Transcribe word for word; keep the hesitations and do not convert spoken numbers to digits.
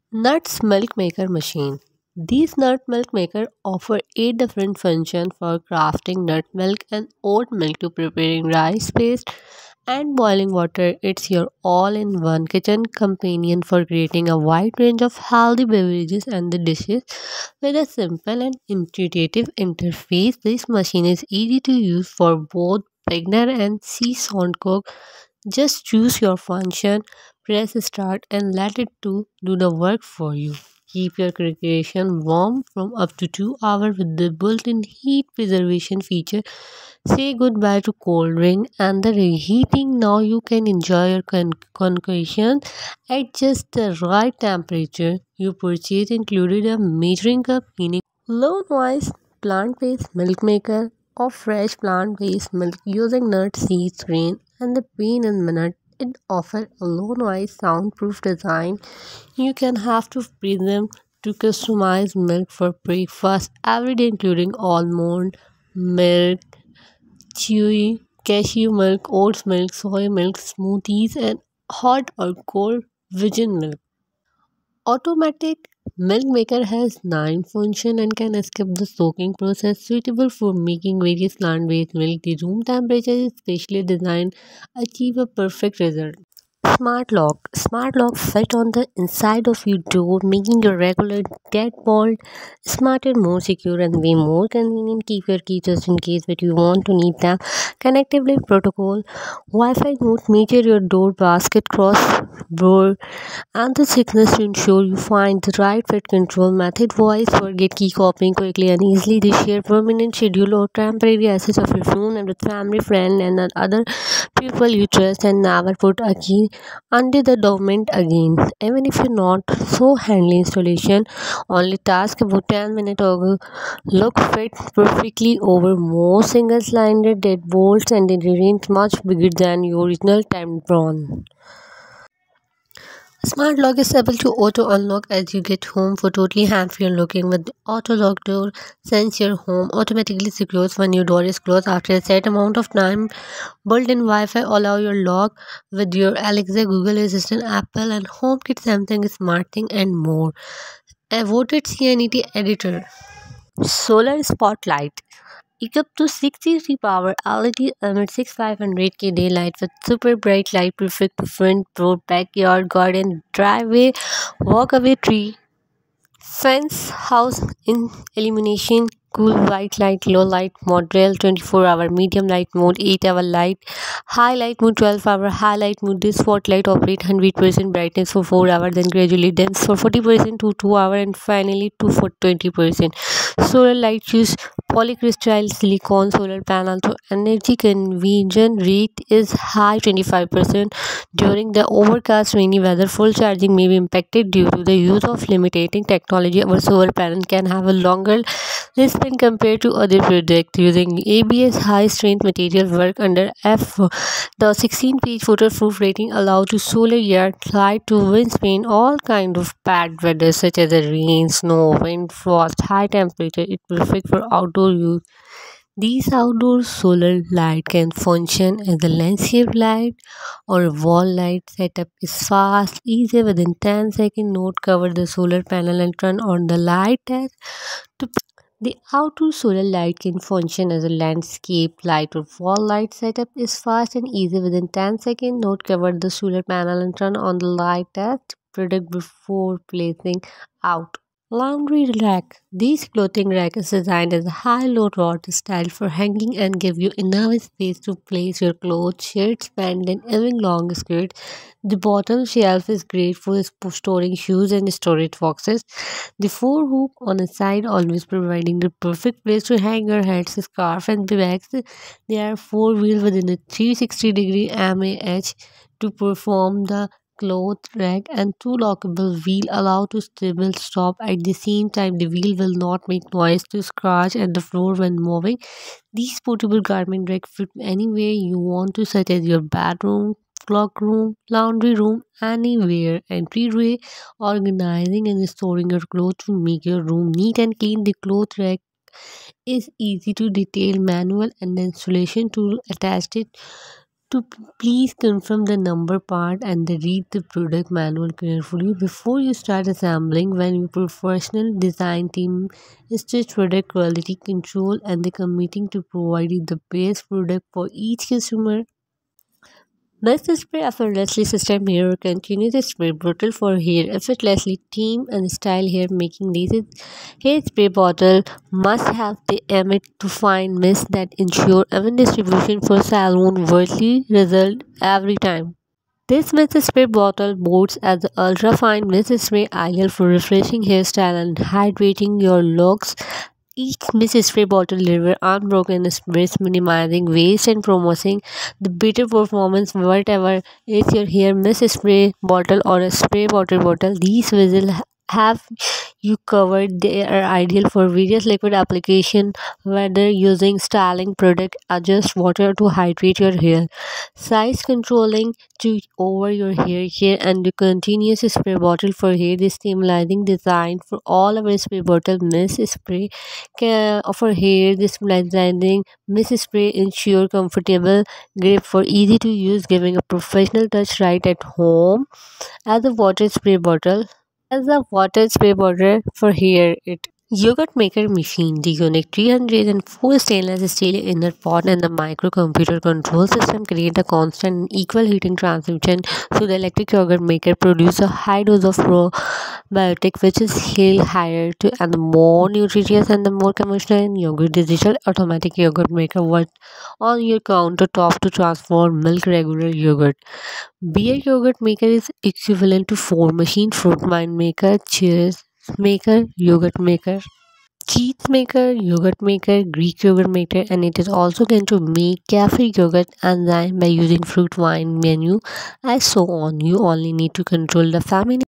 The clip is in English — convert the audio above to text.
Nuts Milk Maker Machine. These nut milk maker offer eight different functions for crafting nut milk and oat milk to preparing rice paste and boiling water. It's your all-in-one kitchen companion for creating a wide range of healthy beverages and the dishes with a simple and intuitive interface. This machine is easy to use for both beginner and seasoned cook. Just choose your function, press start, and let it do, do the work for you. Keep your creation warm from up to two hours with the built-in heat preservation feature. Say goodbye to cold drink and the reheating. Now you can enjoy your con- concoction at just the right temperature. You purchase included a measuring cup, meaning low noise plant-based milk maker or fresh plant-based milk using nuts, seeds, grain, and the bean and minute. It offers a low noise soundproof design. You can have to prism to customize milk for breakfast every day, including almond milk, chewy cashew milk, oats milk, soy milk, smoothies, and hot or cold vegan milk. Automatic milk maker has nine functions and can skip the soaking process, suitable for making various plant-based milk. The room temperature is specially designed to achieve a perfect result. Smart lock. Smart lock fit on the inside of your door, making your regular deadbolt smarter, more secure, and way more convenient. Keep your key just in case that you want to need them. Connectivity protocol. Wi-Fi note measure your door basket cross door and the thickness to ensure you find the right fit control method. Voice forget key copying quickly and easily. They share permanent schedule or temporary access of your phone and with family, friend, and other people you trust, and never put a key under the document again. Even if you're not so handy installation, only task about ten minutes ago look fit perfectly over most single cylinder dead bolts and it remains much bigger than your original tampon. Smart lock is able to auto unlock as you get home for totally hand-free unlocking with the auto lock door. Since your home automatically secures when your door is closed after a set amount of time. Built-in Wi-Fi allow your lock with your Alexa, Google Assistant, Apple, and HomeKit, Samsung, SmartThing, and more. A voted C N E T editor. Solar Spotlight. Equipped to sixty-three power L E D emits six thousand five hundred K daylight with super bright light perfect for front, road, backyard, garden, driveway, walkaway, tree, fence, house in illumination, cool white light, low light mode, real twenty-four hour, medium light mode, eight hour light, high light mode, twelve hour, high light mode. This spotlight operate one hundred percent brightness for four hours, then gradually dims for forty percent to two hours, and finally to for twenty percent. Solar light use polycrystal silicon solar panel, so energy conversion rate is high twenty-five percent. During the overcast rainy weather, full charging may be impacted due to the use of limiting technology. Our solar panel can have a longer lifespan compared to other products using A B S high strength material work under F. The sixteen page waterproof rating allow to solar yard light to windscreen all kind of bad weather such as the rain, snow, wind, frost, high temperature. It's perfect for outdoor use. These outdoor solar light can function as a landscape light or a wall light. Setup is fast, easy. Within ten seconds, note cover the solar panel and turn on the light as to the outdoor solar light can function as a landscape light or wall light. Setup is fast and easy. Within ten seconds, note cover the solar panel and turn on the light test product before placing out. Laundry rack. This clothing rack is designed as a high-low rod style for hanging and give you enough space to place your clothes, shirts, pants, and even long skirts. The bottom shelf is great for sp- storing shoes and storage boxes. The four hook on the side always providing the perfect place to hang your hats, scarf, and bags. There are four wheels within a three hundred sixty degree M A H to perform the cloth rack, and two lockable wheel allow to stable stop at the same time. The wheel will not make noise to scratch at the floor when moving. These portable garment rack fit anywhere you want to, such as your bedroom, cloak room, laundry room, anywhere. Entryway, organizing and storing your clothes to make your room neat and clean. The cloth rack is easy to detail, manual, and the installation tool attached it To p- please confirm the number part and then read the product manual carefully before you start assembling. When your professional design team is just product quality control and they're committing to providing the best product for each customer. Mist spray effortlessly system here continues to spray bottle for hair effortlessly team and style hair making these hair spray bottle must have the emit to find mist that ensure even distribution for salon worthy result every time. This mist spray bottle boasts as the ultra fine mist spray ideal for refreshing hairstyle and hydrating your locks. Each mist spray bottle delivers unbroken sprays, minimizing waste and promoting the better performance. Whatever is your hair mist spray bottle or a spray water bottle, these will have you covered. They are ideal for various liquid application, whether using styling product, adjust water to hydrate your hair, size controlling to over your hair care, and the continuous spray bottle for hair. This stimulating design for all our spray bottle mist spray care for hair. This stimulating mist spray ensure comfortable grip for easy to use, giving a professional touch right at home. As a water spray bottle as a water spray bottle for hair, it yogurt maker machine, the unique three hundred four stainless steel inner pot and the microcomputer control system create a constant and equal heating transmission. So the electric yogurt maker produce a high dose of probiotic which is heal higher to and the more nutritious and the more conventional in yogurt. Digital automatic yogurt maker works on your countertop to transform milk regular yogurt. Beer yogurt maker is equivalent to four machine fruit wine maker, cheese maker, yogurt maker, cheese maker, yogurt maker, Greek yogurt maker, and it is also going to make cafe yogurt enzyme by using fruit wine menu and so on. You only need to control the family